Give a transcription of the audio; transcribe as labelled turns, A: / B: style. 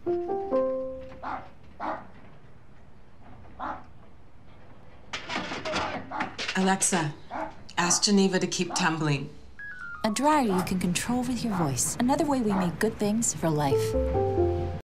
A: Alexa, ask Geneva to keep tumbling.
B: A dryer you can control with your voice. Another way we make good things for life.